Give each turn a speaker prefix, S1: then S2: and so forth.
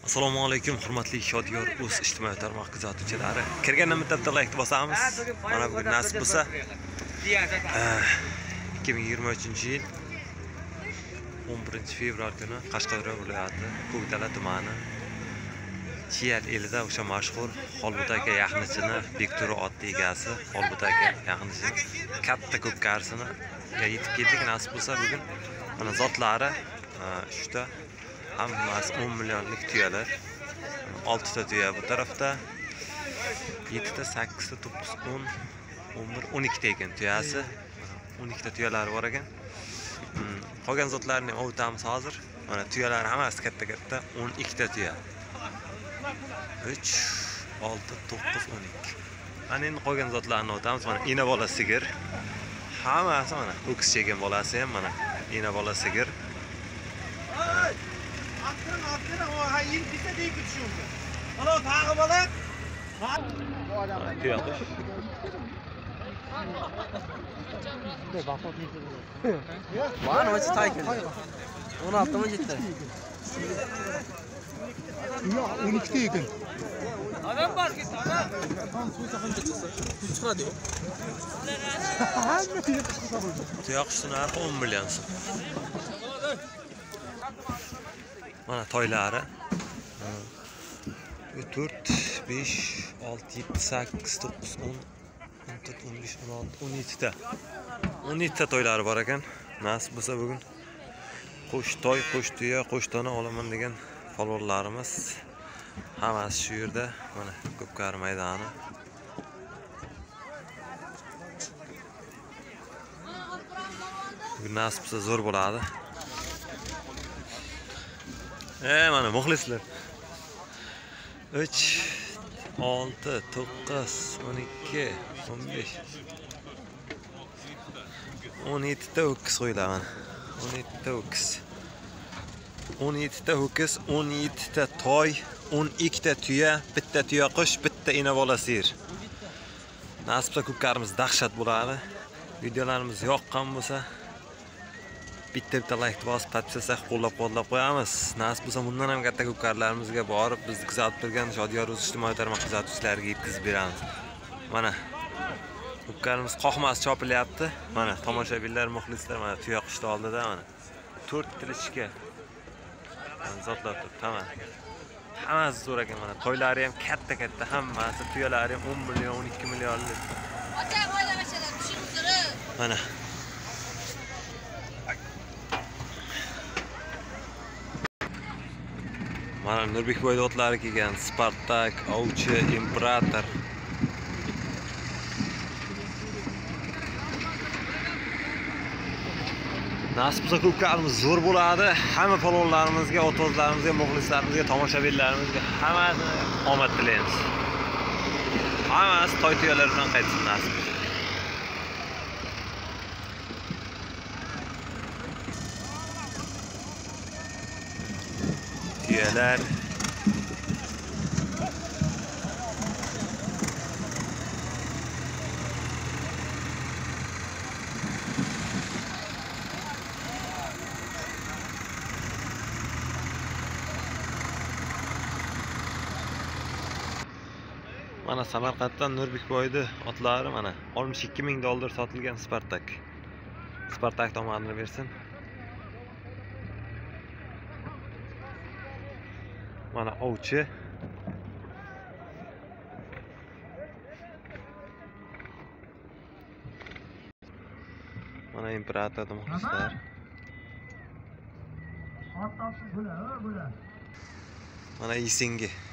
S1: Assalomu alaykum hurmatli Shodiyor o'z ijtimoiy tarmoq kuzatuvchilari. Kirgandan bitta like bosamiz. Mana bugun nasib bo'lsa 2023-yil 11-fevral kuni Qashqadaryo viloyati Ko'kdala tumani Chiyal elida o'sha mashhur Xolbutaka yaxnichini Bektura otli egasi Xolbutaka yaxnichini katta ko'pkarsini yetib keldik. Nasib bo'lsa bugun mana zotlari shunda hammasi 10 millionlik tuyalar. 6 ta tuya bu tarafda, 7 ta, 8 ta, 9, 10, 11, 12 ta ekan tuyasi. 12 ta tuyalari bor ekan. Qolgan zotlarni ovutamiz hozir. Mana tuyalar hammasi katta-katta, 12 ta tuya. 3, 6, 9, 12. Ana endi qolgan zotlarni ovutamiz. Mana ina bola sigir. Hammasi mana o'kis chegan bolasi ham mana ina bola sigir. Tuyaqush.
S2: Bana maçı taykın. 16 mı ciddi?
S3: Ya 12'te yakın.
S2: Adam var ki adam. Çıkar diyor.
S1: Tuyaqushning narxi 10 million so'm. Mana toylari 4, 5, 6, 7, 8, 9, 10, 14, 15, 16, 17 ta. 17 ta toylari bor ekan. Nasib bo'lsa bugun qo'sh toy, qo'sh tuya, qo'sh tona olaman degan polvonlarimiz hammasi shu yerda. Mana Ko'pkari maydoni. Bugun nasib bo'lsa zo'r bo'ladi. Mana muxlislar. 3, 6, 9, 12, 15. 17 ta ho'kiz qo'yiladi mana. 17 ta ho'kiz. 17 ta ho'kiz, 17 ta toy, 12 ta tuya, bitta tuyaqush, bitta ina bola sigir. Nasibda ko'pkarimiz dahshat bo'ladi. Videolarimiz yoqqan bo'lsa bitta like bosib, podpisatsiya qo'llab-quvvatlab qo'yamiz. Nasib bo'lsa bundan ham katta ko'pkarlarimizga borib bizni kuzatib turgan Shodiyor o'z ijtimoiy tarmoq kuzatuvchilariga yetkazib beramiz. Mana ko'pkarimiz qoqmas chopilyapti. Mana tomoshabinlar, muxlislar mana tuyaqushni oldida mana 4 tilichka zotlar turibdi. Hammasi zo'r ekan mana. Toylari ham katta-katta, hammasi tuyalari ham 10 million, 12 millionlik. Mana mana Nurbekboy otlari kelgan Spartak, Ovchi, Imperator. Nasib bo'lsa ko'pkarimiz zo'r bo'ladi. Hamma polvonlarimizga, otozlarimizga, muxlislarimizga, tomoshabinlarimizga hammasini omad tilaymiz. Hammasi toy tuyalar bilan qaytsin nasib. Tuyalar mana Samarqanddan Nurbekboyni otlari mana 62 ming dollar sotilgan Spartak. Spartak tomonini bersin. Mana Ovchi. Mana Imperator muxlislar. Mana Isingi.